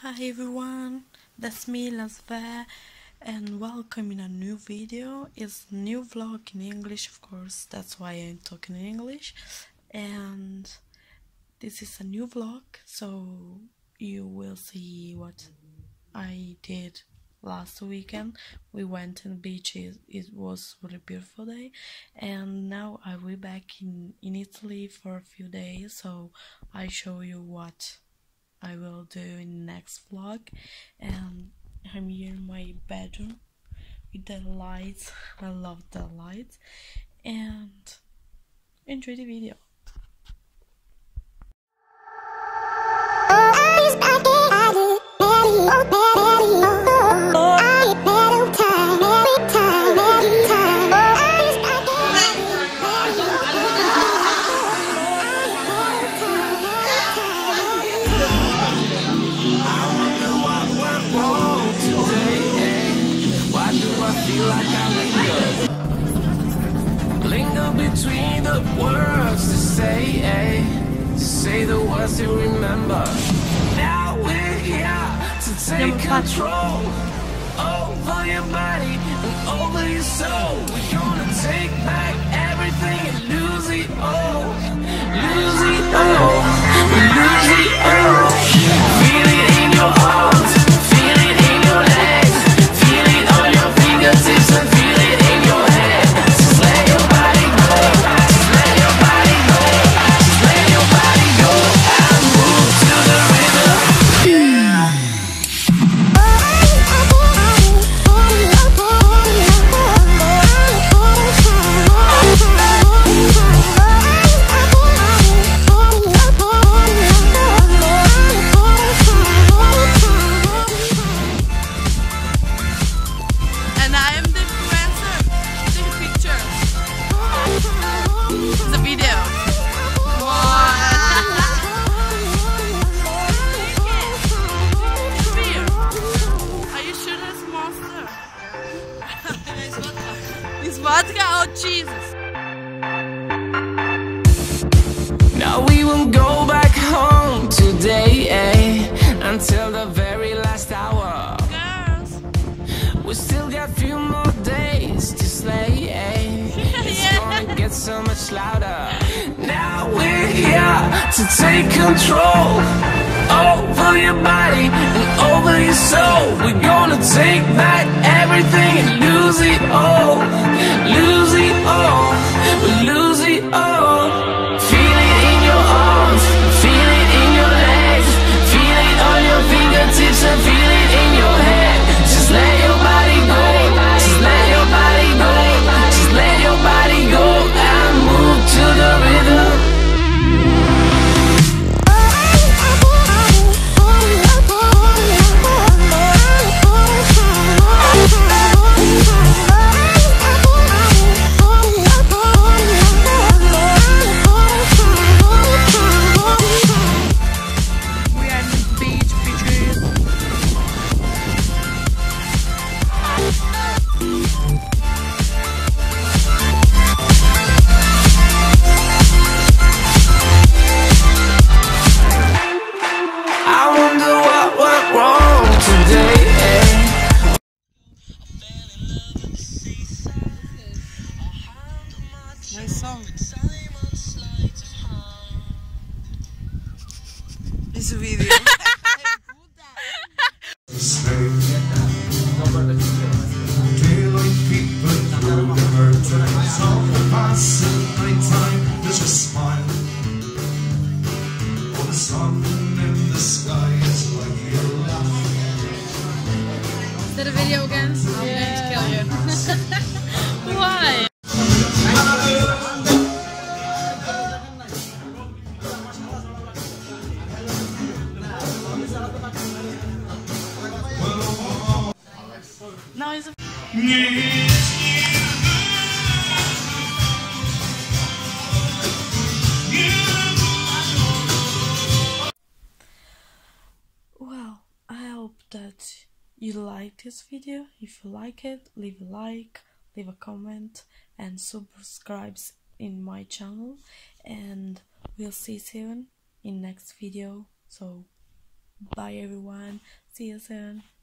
Hi everyone, that's me Lazva and welcome in a new video. It's a new vlog in English, of course, that's why I'm talking in English. And this is a new vlog, so you will see what I did last weekend. We went to the beach. It was a really beautiful day, and now I will be back in Italy for a few days, so I show you what I will do in the next vlog. And I'm here in my bedroom with the lights. I love the lights, and enjoy the video. Linger between the words to say the words you remember. Now we're here to take control over your body and over your soul. We're gonna take back everything and lose it all. Lose it all. Lose it all. Feel it in your arms, feel it in your legs, feel it on your fingertips and feel it in your head. Just let your body go, just let your body go, just let your body go and move to the rhythm. And I am the influencer. Take a picture. The video. Are you sure that's monster? It's vodka or Jesus? Now we won't go back home today, until the very last hour. Girls. We still got a few more days to slay. It's gonna get so much louder. Now we're here to take control over your body and over your soul. We're gonna take back everything and lose it all. Lose it all. We'll lose it all. Feel it in your arms, feel it in your legs, feel it on your fingertips and feel it in your head. Just let your body go, just let your body go, just let your body go and move to the rhythm. We are in the beach, bitches. I wonder what went wrong today. Nice song. This video. Daylight people through the curtains of the passing nighttime. There's a smile. Oh, the sun in the sky is like your laugh. Is that a video again? I'm going to kill you. Why? Now it's a well, I hope that you like this video. If you like it, leave a like, leave a comment and subscribe in my channel, and we'll see you soon in next video. So Bye everyone. See you soon.